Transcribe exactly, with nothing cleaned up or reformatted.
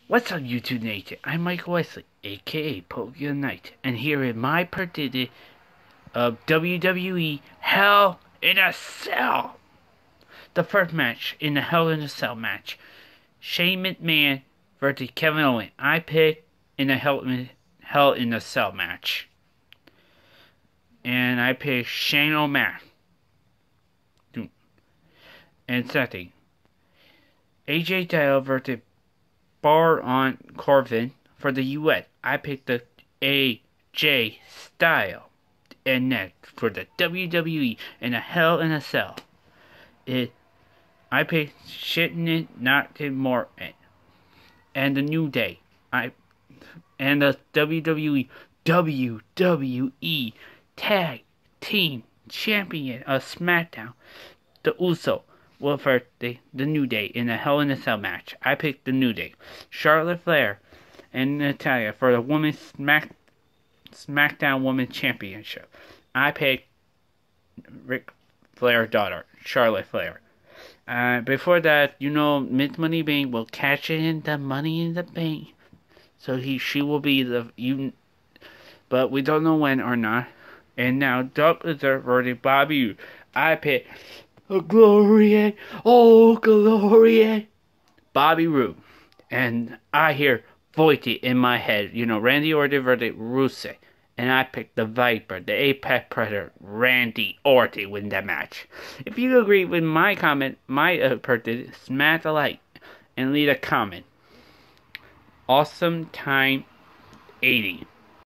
What's up, YouTube Nation? I'm Michael Wesley, aka Pokemon Knight, and here is my prediction of W W E Hell in a Cell. The first match in the Hell in a Cell match, Shane McMahon versus Kevin Owens. I picked in the Hell in, Hell in a Cell match, and I picked Shane O'Mac. And second, A J Styles versus Baron Corbin for the U S. I picked the A J Styles. And next for the W W E and a Hell in a Cell, it I picked Shitting Not Morton and the New Day. I and the W W E W W E Tag Team Champion of SmackDown, the Uso, will for the, the New Day in a Hell in a Cell match. I picked the New Day. Charlotte Flair and Natalya for the Women's Smack SmackDown Women's Championship. I picked Ric Flair's daughter, Charlotte Flair. Uh, before that, you know, Miss Money Bank will cash in the Money in the Bank, so he she will be the you, but we don't know when or not. And now, Doug Lizard versus Bobby Roode. I picked oh, Gloria, oh Gloria, Bobby Roode, and I hear Voity in my head, you know, Randy Orton versus Rusev. And I picked the Viper, the Apex Predator, Randy Orton, win that match. If you agree with my comment, my uh, prediction, smash a like and leave a comment. Awesome Time eighty.